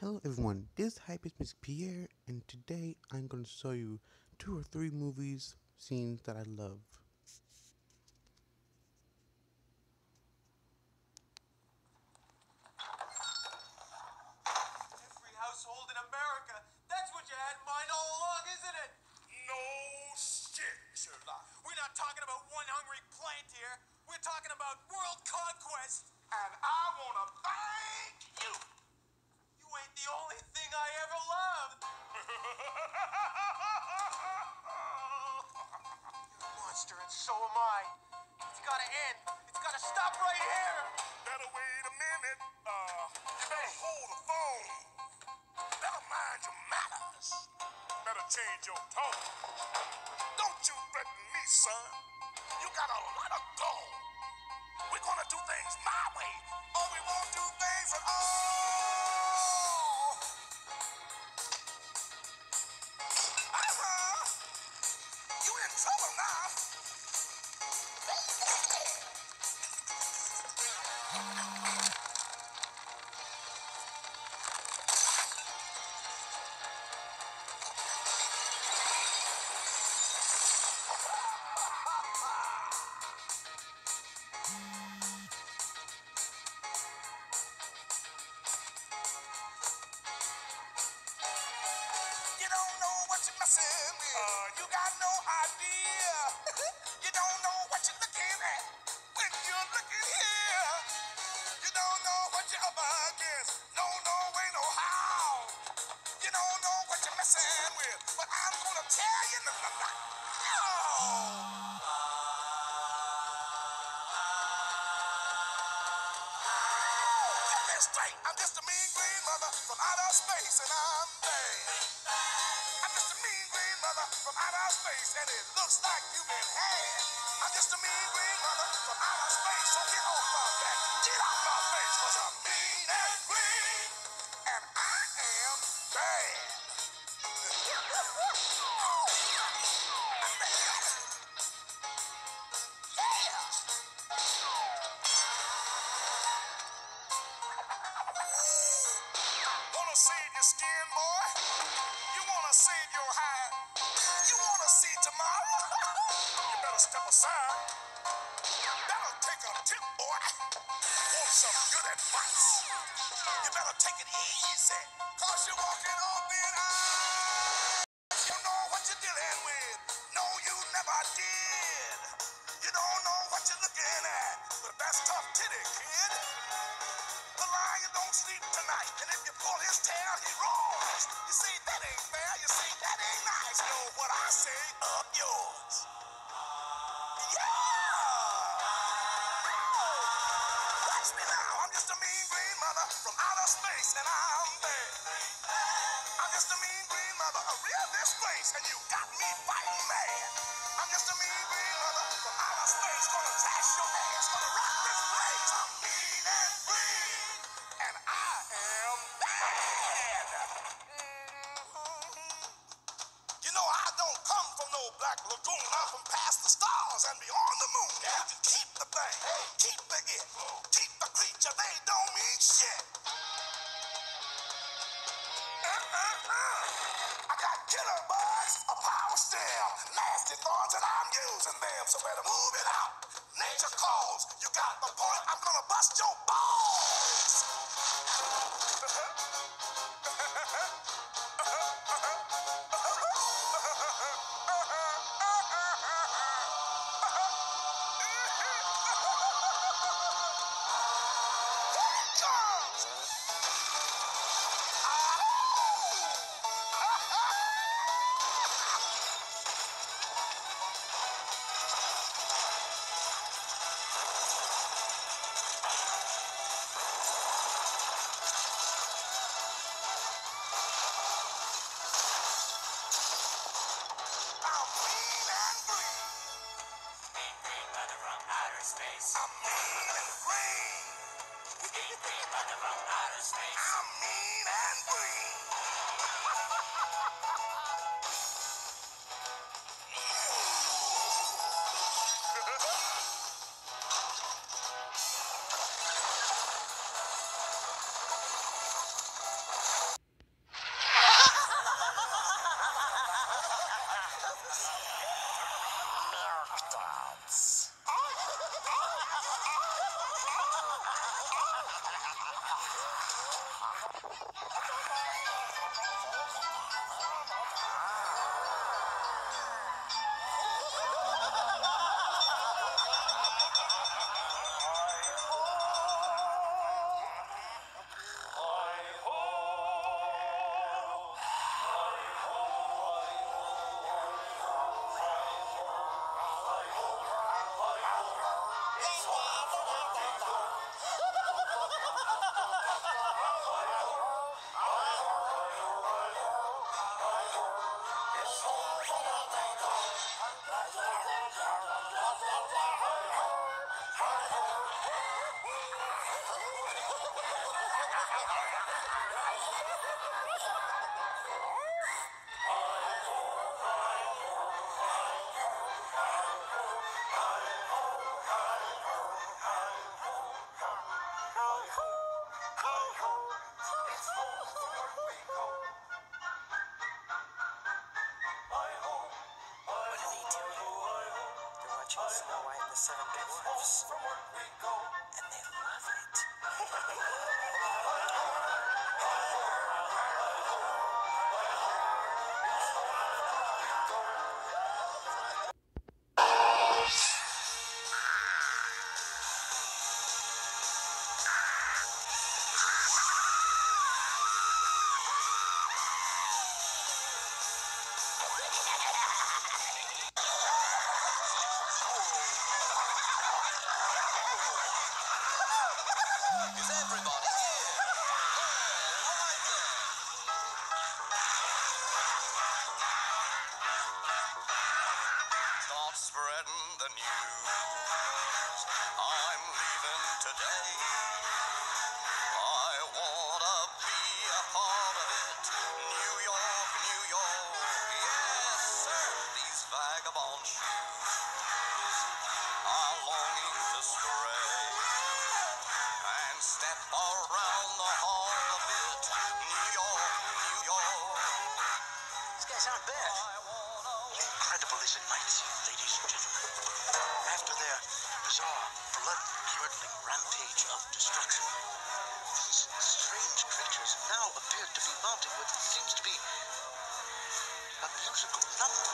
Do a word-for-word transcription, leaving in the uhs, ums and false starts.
Hello everyone, this hype is Miss Pierre, and today I'm going to show you two or three movies scenes that I love. Every household in America, that's what you had in mind all along, isn't it? No shit, Sherlock. We're not talking about one hungry plant here. We're talking about world conquest. And I want to thank you. You ain't the only thing I ever loved. You're a monster, and so am I. It's gotta end. It's gotta stop right here. Better wait a minute. Uh, you better hold the phone. Better mind your manners. Better change your tone. Don't you threaten me, son. You got a lot of gold. We're gonna do things my way, or we won't do things at all. Uh-huh. You in trouble now. You don't know what you're messing with. Uh, you got no idea. You don't know what you're looking at when you're looking here. You don't know what you're up against. No, no way, no how. You don't know what you're messing with. But I'm gonna tell you no, no, no. Get this straight. I'm just a mean green mother from outer space, and I'm bad. I'm just a mean green mother from outer space, and it looks like you've been had. I'm just a mean green mother from outer space, so get off my back, get off my face, cause I'm mean and green, and I am bad. Wanna save your skin, boy? You wanna save your hide? You wanna see tomorrow? You better step aside. Better take a tip, boy. Want some good advice? You better take it easy, cause you're walking on thin ice. You know what you're dealing with. No, you never did. You don't know what you're looking at, but that's tough titty, kid. The lion don't sleep tonight, and if you pull his tail, he roars. You say that ain't fair, you say that ain't nice. Know what I say? Up yours. Yeah! Watch me now, I'm just a mean green mother from outer space, and I'm bad. I'm just a mean green mother, a real disgrace, and you got me fighting mad. I'm just a mean green mother from outer space, gonna trash your ass, gonna rock this place. I'm mean and green, and I am bad. Mhm. You know I don't come from no black lagoon. I'm from past the stars and beyond the moon. You can keep the thing, keep the it, keep the creature. They don't mean shit. Uh-uh-uh. I got killer bugs, a power stem, nasty thorns, and I'm using them. So better move it out. Nature calls. You got the point. I'm gonna bust your balls. the seven dwarfs. And they love it. Is everybody here? All right then. Start spreading the news. I'm leaving today. I wanna be a part of it. New York, New York. Yes, sir. These vagabond shoes are longing to stray and step around the hall a bit. New York, New York. These guys aren't bad. Incredible, is it, knights, ladies and gentlemen? After their bizarre, blood-curdling rampage of destruction, these strange creatures now appear to be mounting what seems to be a musical number.